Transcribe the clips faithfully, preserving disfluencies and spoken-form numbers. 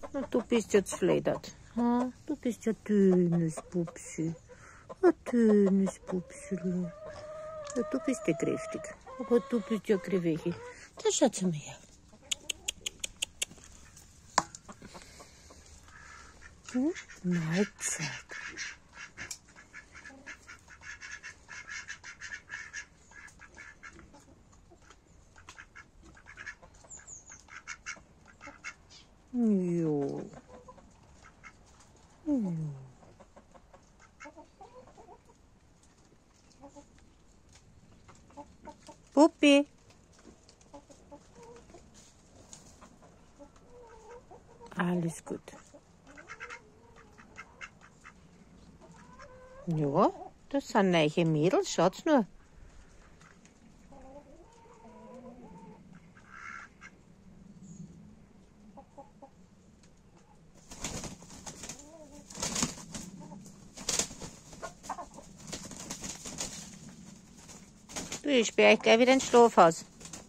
Du bist jetzt fledert. Ha? Du bist ja dünnes Pupsi. Ein dünnes Pupsel. Ja, du bist ja kräftig. Aber du bist ja kräftig. Da schaut sie mal her. Hm? Mahlzeit. Jo. Jo. Puppi. Alles gut. Ja, das sind neue Mädels, schaut's nur. Du, ich sperre euch gleich wieder ins Schlafhaus.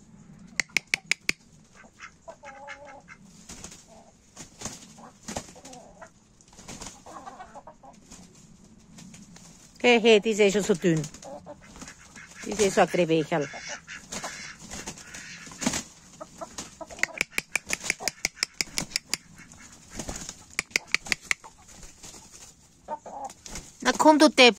Hey, hey, die ist eh schon so dünn. Die ist eh so ein Krewecherl. Na komm, du Depp.